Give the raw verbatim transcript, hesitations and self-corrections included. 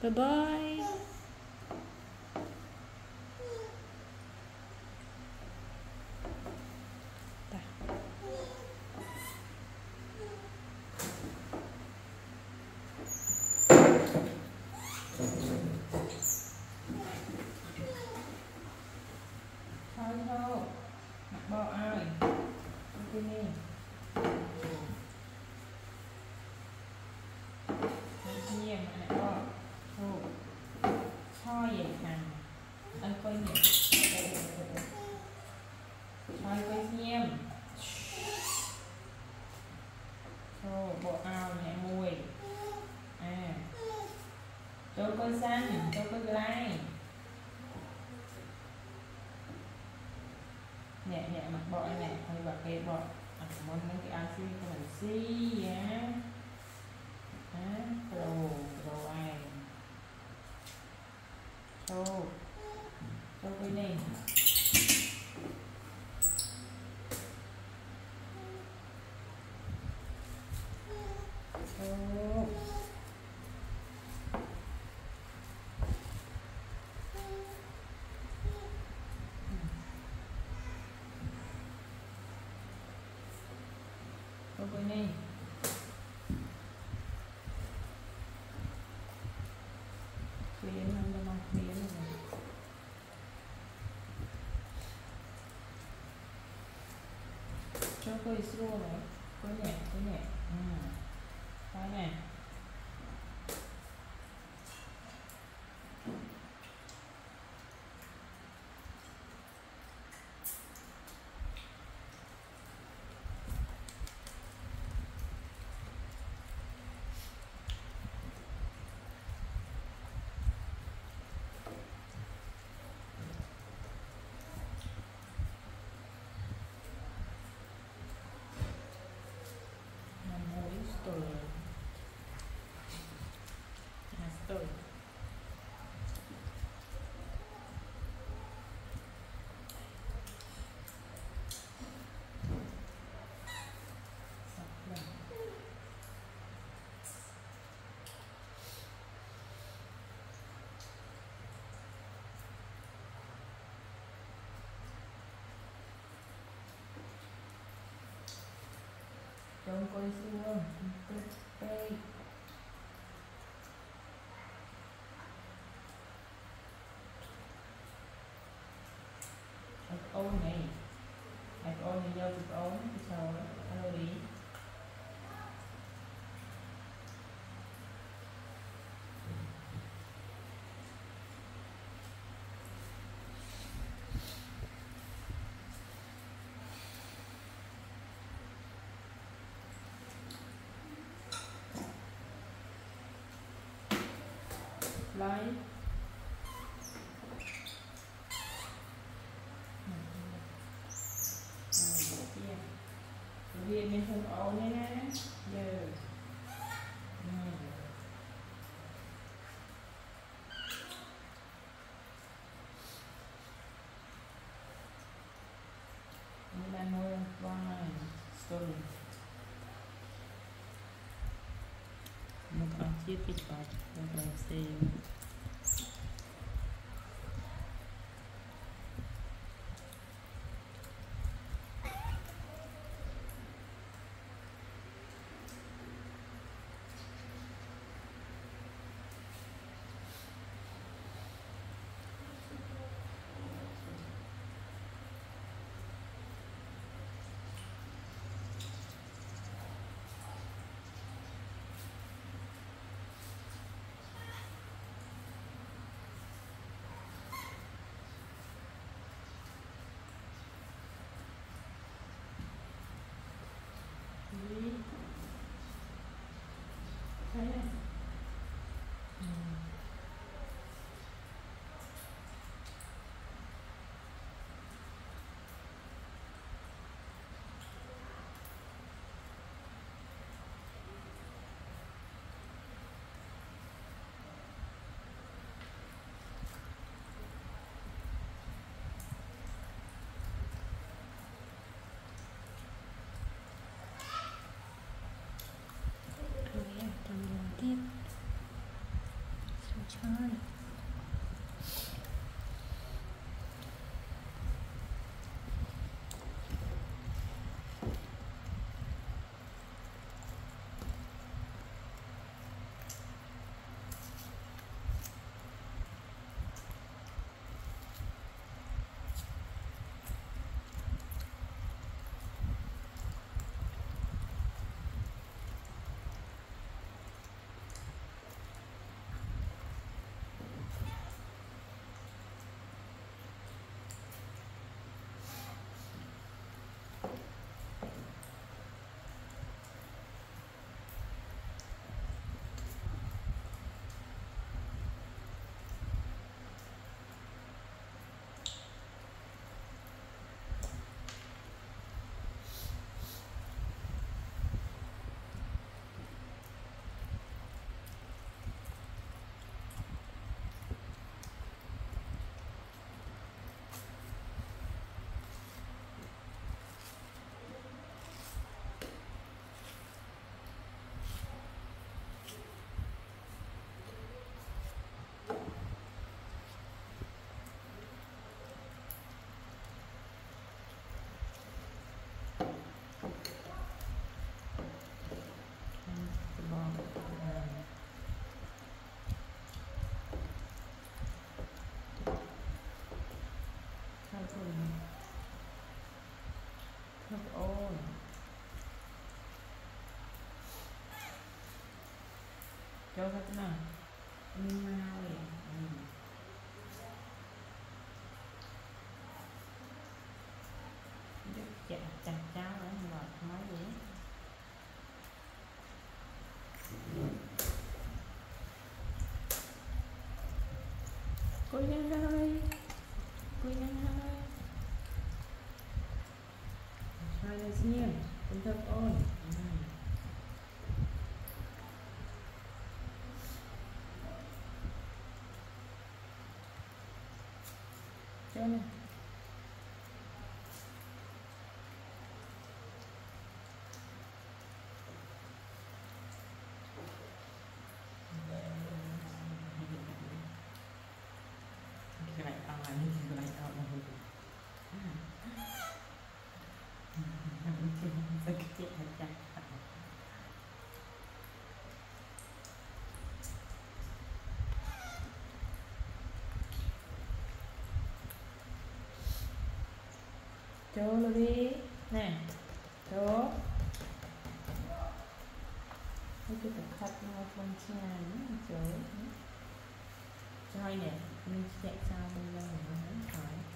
Bye bye. Thôi thôi, mặc bộ ai? Ok nè. Nhiên mà lại bo. Thôi. Thôi vậy thằng. Anh coi nhỉ. Thôi coi nghiêm. Thôi bộ ao nhẹ mùi. À. Cho coi xanh, cho coi lai. Nhẹ nhẹ mặt bọ nè, hơi bạc kê bọ. Anh muốn những cái ăn xin cho mình xí á. Á, đồ, đồ ai. Cho, cho cái này. Cho. Cho cái này. Khuyến không cho mong khuyến rồi. Cho cái sữa này. Có nhẹ, có nhẹ. Ừ. Cái này. Don't go through đây. Hãy ôn này. Hãy ôn thì nhau được ôn thì sao nó đi. Lấy viên mình không ổn đấy nè giờ mình đang ngồi vài story một con chiếc kịch bản một lần xem Thôi. Thức ôn cho cái nào nhưng mà vậy chặt chặt cháo đó ngọt nói gì cô nhân ơi cô nhân ơi hai là nhiên cũng thức ôn cho nên cái này tao là như cái này tao là hơi sẽ chết hết chắc cho Lory nè cho cái cái khát nó con cha nữa chỗ cho nè mình chạy sao bây giờ mình nói hỏi